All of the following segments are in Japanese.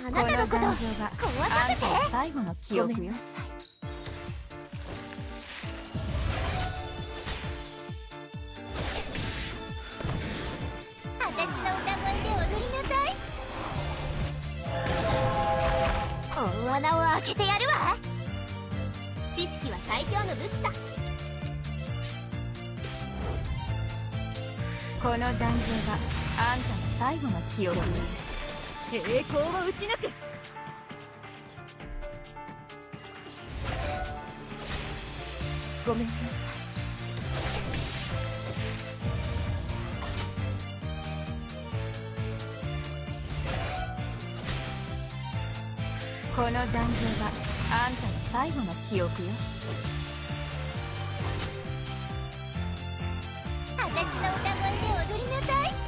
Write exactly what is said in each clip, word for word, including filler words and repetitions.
あなたのこと壊させて。 最後の記憶よ。 二十歳の歌声で踊りなさい。大穴を開けてやるわ。知識は最強の武器さ。 この残像があんたの最後の記憶よ。栄光を打ち抜く。ごめんなさい。この残像があんたの最後の記憶よ。 二十歳の歌声で踊りなさい。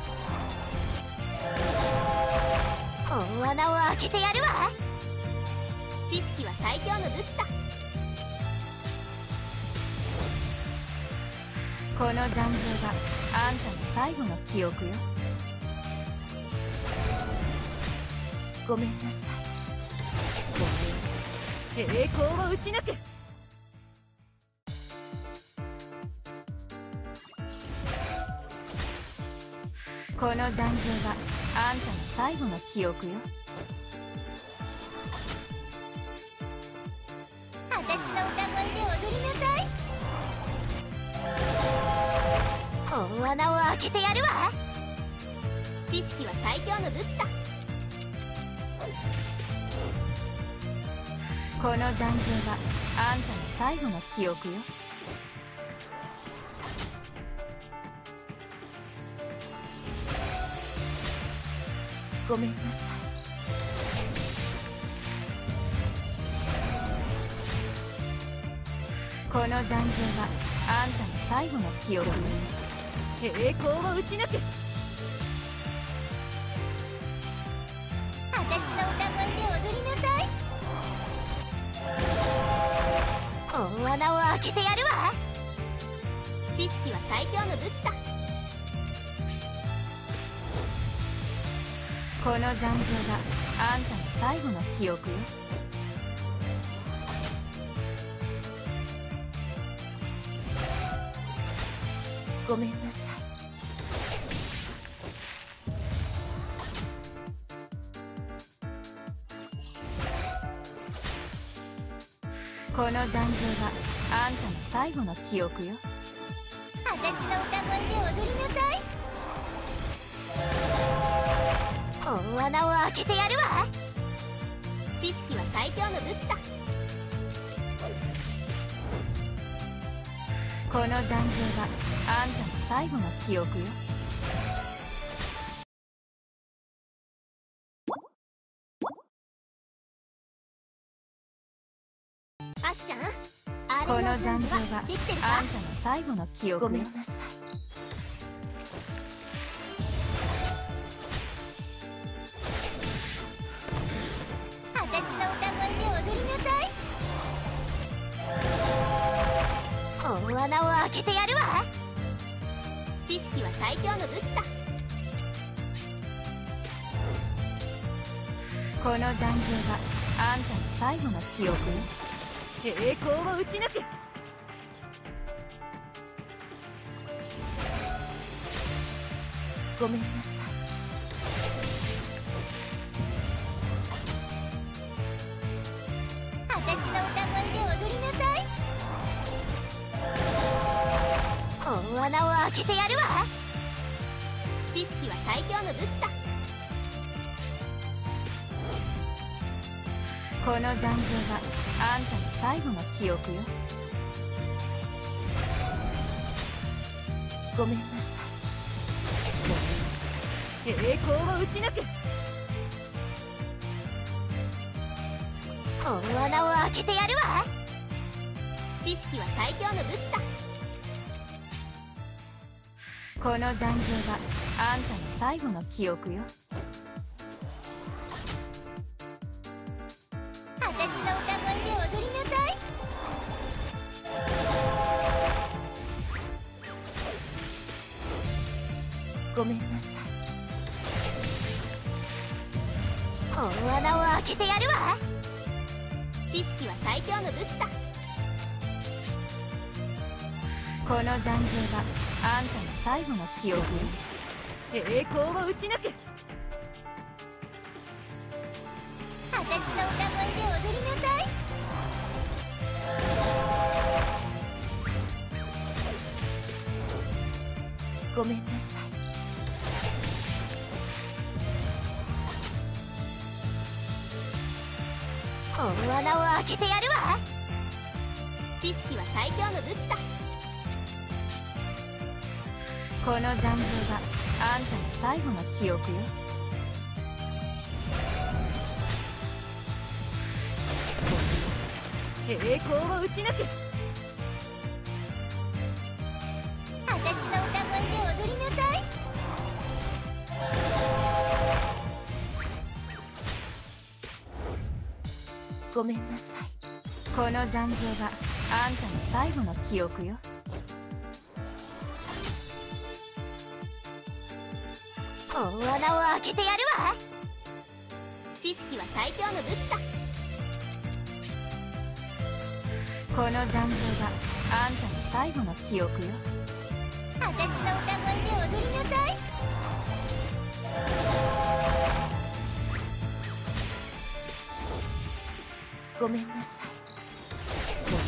大穴を開けてやるわ。知識は最強の武器さ。 この残像があんたの最後の記憶よ。ごめんなさい。栄光を打ち抜く。この残像があんたの最後の記憶よ。 二十歳の歌声で踊りなさい。大穴を開けてやるわ。知識は最強の武器さ。 この残像があんたの最後の記憶よ。ごめんなさい。この残像があんたの最後の記憶よ。栄光を打ち抜く。 二十歳の歌声で踊りなさい。大穴を開けてやるわ。知識は最強の武器さ。 この残像があんたの最後の記憶よ。ごめんなさい。この残像があんたの最後の記憶よ。 二十歳の歌声で踊りなさい。大穴を開けてやるわ。知識は最強の武器さ。 この残像があんたの最後の記憶よ。 アシちゃん、あこのれの残像が準備はできてるか。 あんたの最後の記憶よ。ごめんなさい。 二十歳の歌声で踊りなさい。大穴を開けてやるわ。知識は最強の武器さ。 この残像があんたの最後の記憶よ。栄光を打ち抜く。ごめんなさい。 二十歳の歌声で踊りなさい。大穴を開けてやるわ。知識は最強の武器さ。 この残像があんたの最後の記憶よ。ごめんなさい。栄光を打ち抜く。 大穴を開けてやるわ。知識は最強の武器さ。 この残像があんたの最後の記憶よ。 二十歳の歌声で踊りなさい。ごめんなさい。 大穴を開けてやるわ。知識は最強の武器さ。 この残像があんたの最後の記憶よ。栄光を打ち抜く。 私の歌声で踊りなさい。 ごめんなさい。 大穴を開けてやるわ。知識は最強の武器さ。 この残像があんたの最後の記憶よ。栄光を打ち抜く。 私の歌声で踊りなさい。 ごめんなさい。この残像があんたの最後の記憶よ。 大穴を開けてやるわ。知識は最強の武器さ。 この残像があんたの最後の記憶よ。 私の歌声で踊りなさい。 ごめんなさい。